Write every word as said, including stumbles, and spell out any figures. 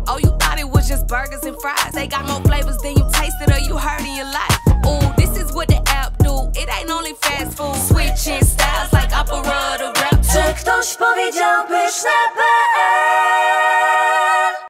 Oh, you thought it was just burgers and fries. They got more flavors than you tasted or you heard in your life. Ooh, this is what the app do. It ain't only fast food. Switching styles like opera to rap. Czy ktoś powiedział pyszne.pl